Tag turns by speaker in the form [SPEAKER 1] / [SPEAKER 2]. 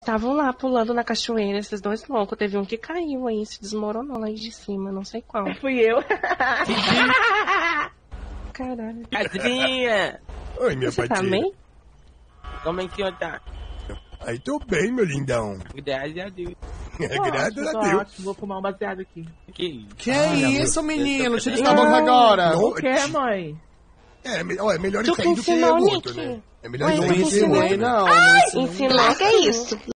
[SPEAKER 1] Estavam lá pulando na cachoeira, esses dois loucos. Teve um que caiu aí, se desmoronou lá de cima, não sei qual.
[SPEAKER 2] Fui eu.
[SPEAKER 1] Caralho.
[SPEAKER 3] Cadrinha!
[SPEAKER 4] Oi, minha
[SPEAKER 1] Você tá
[SPEAKER 4] patinha.
[SPEAKER 1] bem?
[SPEAKER 3] Como é que eu tá?
[SPEAKER 4] Aí tô bem, meu lindão.
[SPEAKER 3] Graças a Deus.
[SPEAKER 4] Graças a
[SPEAKER 2] Tô
[SPEAKER 4] Deus.
[SPEAKER 2] ótimo, vou fumar um baseado aqui.
[SPEAKER 3] Que isso?
[SPEAKER 5] Que
[SPEAKER 4] Olha,
[SPEAKER 5] isso, menino? Tira essa
[SPEAKER 1] Não.
[SPEAKER 5] boca agora.
[SPEAKER 4] Não.
[SPEAKER 2] O que, mãe?
[SPEAKER 4] É melhor
[SPEAKER 1] Tu
[SPEAKER 4] isso
[SPEAKER 1] que
[SPEAKER 4] aí do que
[SPEAKER 1] ensinou,
[SPEAKER 4] o outro,
[SPEAKER 1] Nick?
[SPEAKER 4] né? É melhor
[SPEAKER 1] Ué,
[SPEAKER 4] isso
[SPEAKER 5] Não
[SPEAKER 4] aí do que o
[SPEAKER 5] ensinei,
[SPEAKER 4] outro.
[SPEAKER 5] não.
[SPEAKER 1] Ensinou
[SPEAKER 6] Larga
[SPEAKER 1] sim.
[SPEAKER 6] isso.